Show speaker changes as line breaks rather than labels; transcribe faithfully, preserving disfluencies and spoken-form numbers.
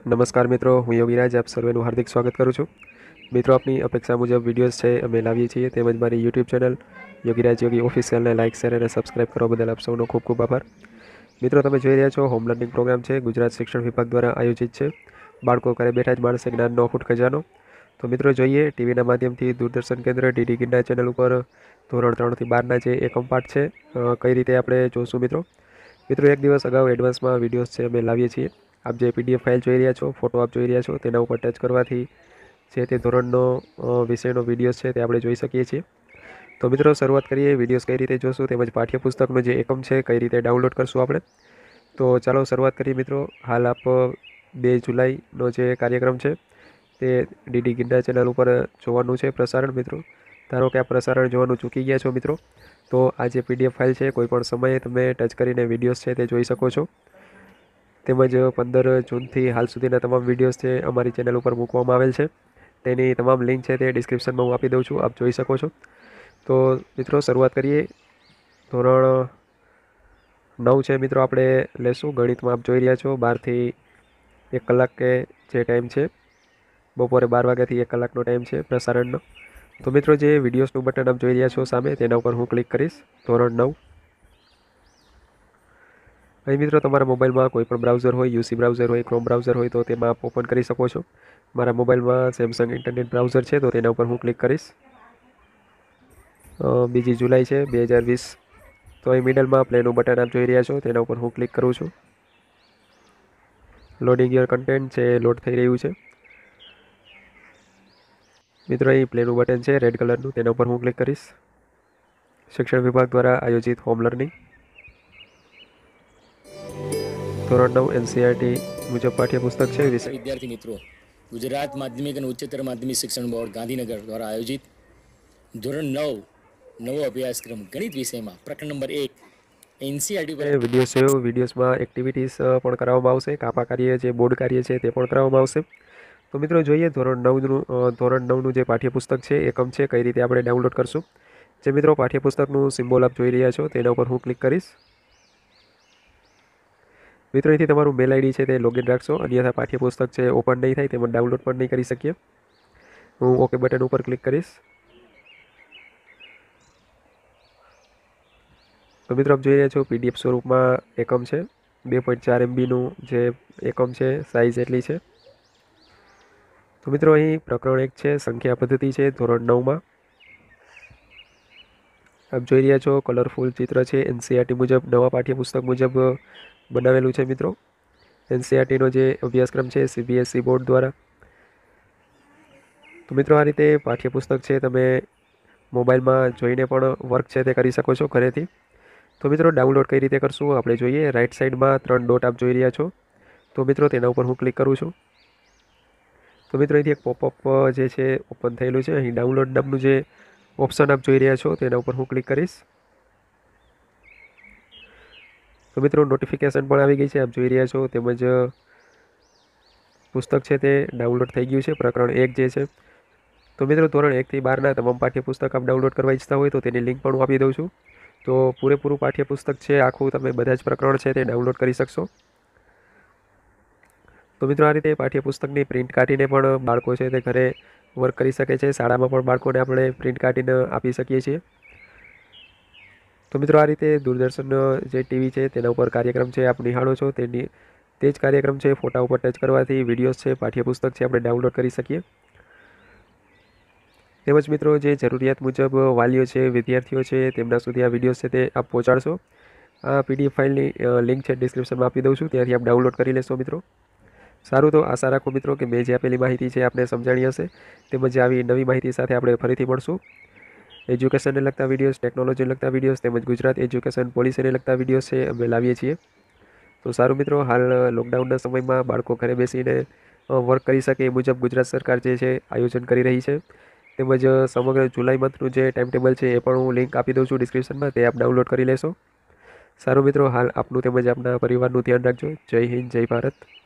નમસ્કાર મિત્રો, હું યોગીરાજ આપ સર્વેનું હાર્દિક સ્વાગત કરું છું। મિત્રો, આપની અપેક્ષા મુજબ વિડીયોઝ છે અમે લાવીએ છીએ, તેમજ મારી યુટ્યુબ ચેનલ યોગીરાજ યોગી ઓફિશિયલને લાઇક શેર અને સબસ્ક્રાઇબ કરવા બદલ આપ સૌનો ખૂબ ખૂબ આભાર। મિત્રો, તમે જોઈ રહ્યા છો હોમ લર્નિંગ પ્રોગ્રામ છે, ગુજરાત શિક્ષણ વિભાગ દ્વારા આયોજિત છે। બાળકો ઘરે બેઠા જ માણસે જ્ઞાનનો અખૂટ ખજાનો। તો મિત્રો, જોઈએ ટીવીના માધ્યમથી દૂરદર્શન કેન્દ્ર ડીડી ગિરનાર ચેનલ ઉપર ધોરણ ત્રણથી બારના જે એકમ પાઠ છે કઈ રીતે આપણે જોશું। મિત્રો મિત્રો એક દિવસ અગાઉ એડવાન્સમાં વિડીયોઝ છે અમે લાવીએ છીએ। આપ જે પીડીએફ ફાઇલ જોઈ રહ્યા છો, ફોટો આપ જોઈ રહ્યા છો, તેના ઉપર ટચ કરવાથી જે તે ધોરણનો વિષયનો વિડીયોઝ છે તે આપણે જોઈ શકીએ છીએ। તો મિત્રો, શરૂઆત કરીએ વિડીયોઝ કઈ રીતે જોશું તેમજ પાઠ્યપુસ્તકનો જે એકમ છે કઈ રીતે ડાઉનલોડ કરશું આપણે। તો ચાલો શરૂઆત કરીએ મિત્રો। હાલ આપ બે જુલાઈનો જે કાર્યક્રમ છે તે ડીડી ગિરનાર ચેનલ ઉપર જોવાનું છે પ્રસારણ। મિત્રો, ધારો કે આ પ્રસારણ જોવાનું ચૂકી ગયા છો મિત્રો, તો આ જે પીડીએફ ફાઇલ છે કોઈ પણ સમયે તમે ટચ કરીને વિડીયોઝ છે તે જોઈ શકો છો। તેમજ પંદર જૂનથી હાલ સુધીના તમામ વિડીયોઝ છે અમારી ચેનલ ઉપર મૂકવામાં આવેલ છે, તેની તમામ લિંક છે તે ડિસ્ક્રિપ્શનમાં હું આપી દઉં છું, આપ જોઈ શકો છો। તો મિત્રો, શરૂઆત કરીએ। ધોરણ નવ છે મિત્રો, આપણે લેશું ગણિતમાં। આપ જોઈ રહ્યા છો બારથી એક કલાક કે જે ટાઈમ છે, બપોરે બાર વાગ્યાથી એક કલાકનો ટાઈમ છે પ્રસારણનો। તો મિત્રો, જે વિડીયોઝનું બટન આપ જોઈ રહ્યા છો સામે, તેના ઉપર હું ક્લિક કરીશ। ધોરણ નવ અહીં મિત્રો તમારા મોબાઈલમાં કોઈ પણ બ્રાઉઝર હોય, યુસી બ્રાઉઝર હોય, ક્રોમ બ્રાઉઝર હોય તો તેમાં આપ ઓપન કરી શકો છો। મારા મોબાઈલમાં સેમસંગ ઇન્ટરનેટ બ્રાઉઝર છે તો તેના ઉપર હું ક્લિક કરીશ। બીજી જુલાઈ છે બે હજાર વીસ। તો અહીં મિડલમાં પ્લેનું બટન આપ જોઈ રહ્યા છો, તેના ઉપર હું ક્લિક કરું છું। લોડિંગ યોર કન્ટેન્ટ છે, લોડ થઈ રહ્યું છે મિત્રો। અહીં પ્લેનું બટન છે રેડ કલરનું, તેના ઉપર હું ક્લિક કરીશ। શિક્ષણ વિભાગ દ્વારા આયોજિત હોમ લર્નિંગ ધોરણ નવ એનસીઆરટી મુજબ પાઠ્યપુસ્તક છે વિષય
વિદ્યાર્થી મિત્રો, ગુજરાત માધ્યમિક અને ઉચ્ચતર માધ્યમિક શિક્ષણ બોર્ડ ગાંધીનગર દ્વારા આયોજિત ધોરણ નવ નવો અભ્યાસક્રમ ગણિત વિષયમાં પ્રકરણ નંબર એક એનસીઆરટી પર
વિડીયો સેવ વિડીયોઝમાં એક્ટિવિટીઝ પણ કરાવવામાં આવશે। કાપા કાર્ય જે બોર્ડ કાર્ય છે તે પણ કરાવવામાં આવશે। તો મિત્રો, જોઈએ ધોરણ નવનું ધોરણ નવનું જે પાઠ્યપુસ્તક છે એકમ છે કઈ રીતે આપણે ડાઉનલોડ કરશું। જે મિત્રો પાઠ્યપુસ્તકનું સિમ્બોલ આપ જોઈ રહ્યા છો તેના ઉપર હું ક્લિક કરીશ। મિત્રો, અહીંથી તમારું મેલ આઈડી છે તે લોગિન રાખશો, અન્યથા પાઠ્યપુસ્તક છે ઓપન નહીં થાય, તેમજ ડાઉનલોડ પણ નહીં કરી શકીએ। હું ઓકે બટન ઉપર ક્લિક કરીશ। તો મિત્રો, આપ જોઈ રહ્યા છો પીડીએફ સ્વરૂપમાં એકમ છે, બે પોઈન્ટ ચાર એમબીનું જે એકમ છે, સાઇઝ એટલી છે। તો મિત્રો, અહીં પ્રકરણ એક છે સંખ્યા પદ્ધતિ છે ધોરણ નવમાં। આપ જોઈ રહ્યા છો કલરફુલ ચિત્ર છે, એનસીઆરટી મુજબ નવા પાઠ્યપુસ્તક મુજબ બનાવેલું છે મિત્રો। એનસીઆરટીનો જે અભ્યાસક્રમ છે સીબીએસઈ બોર્ડ દ્વારા। તો મિત્રો, આ રીતે પાઠ્યપુસ્તક છે તમે મોબાઈલમાં જોઈને પણ વર્ક છે તે કરી શકો છો ઘરેથી। તો મિત્રો, ડાઉનલોડ કઈ રીતે કરશું આપણે જોઈએ। રાઈટ સાઈડમાં ત્રણ ડોટ આપ જોઈ રહ્યા છો, તો મિત્રો તેના ઉપર હું ક્લિક કરું છું। તો મિત્રો, અહીંથી એક પોપઅપ જે છે ઓપન થયેલું છે। અહીં ડાઉનલોડ નામનું જે ઓપ્શન આપ જોઈ રહ્યા છો તેના ઉપર હું ક્લિક કરીશ। તો મિત્રો, નોટિફિકેશન પણ આવી ગઈ છે, આપ જોઈ રહ્યા છો, તેમજ પુસ્તક છે તે ડાઉનલોડ થઈ ગયું છે પ્રકરણ એક જે છે। તો મિત્રો, ધોરણ એકથી બારના તમામ પાઠ્યપુસ્તક આપ ડાઉનલોડ કરવા ઈચ્છતા હોય તો તેની લિંક પણ હું આપી દઉં છું। તો પૂરેપૂરું પાઠ્યપુસ્તક છે આખું તમે બધા જ પ્રકરણ છે તે ડાઉનલોડ કરી શકશો। તો મિત્રો, આ રીતે પાઠ્યપુસ્તકની પ્રિન્ટ કાઢીને પણ બાળકો છે તે ઘરે વર્ક કરી શકે છે। શાળામાં પણ બાળકોને આપણે પ્રિન્ટ કાઢીને આપી શકીએ છીએ। તો મિત્રો, આ રીતે દૂરદર્શન જે ટીવી છે તેના ઉપર કાર્યક્રમ છે આપ નિહાળો છો, તેની તે જ કાર્યક્રમ છે ફોટા ઉપર ટચ કરવાથી વિડીયોઝ છે પાઠ્યપુસ્તક છે આપણે ડાઉનલોડ કરી શકીએ। તેમજ મિત્રો, જે જરૂરિયાત મુજબ વાલીઓ છે, વિદ્યાર્થીઓ છે, તેમના સુધી આ વિડીયોઝ છે તે આપ પહોંચાડશો। આ પીડીએફ ફાઇલની લિંક છે ડિસ્ક્રિપ્શનમાં આપી દઉં છું, ત્યાંથી આપ ડાઉનલોડ કરી લેશો મિત્રો। સારું, તો આશા રાખો મિત્રો કે મેં જે આપેલી માહિતી છે આપને સમજાણી હશે, તેમજ આવી નવી માહિતી સાથે આપણે ફરીથી મળશું। એજ્યુકેશનને લગતા વિડીયોઝ, ટેકનોલોજીને લગતા વિડીયોઝ તેમજ ગુજરાત એજ્યુકેશન પોલિસીને લગતા વિડીયોઝ છે અમે લાવીએ છીએ। તો સારું મિત્રો, હાલ લોકડાઉનના સમયમાં બાળકો ઘરે બેસીને વર્ક કરી શકે એ મુજબ ગુજરાત સરકાર જે છે આયોજન કરી રહી છે। તેમજ સમગ્ર જુલાઈ મંથનું જે ટાઈમ ટેબલ છે એ પણ હું લિંક આપી દઉં છું ડિસ્ક્રિપ્શનમાં, તે આપ ડાઉનલોડ કરી લેશો। સારું મિત્રો, હાલ આપનું તેમજ આપના પરિવારનું ધ્યાન રાખજો। જય હિન્દ, જય ભારત।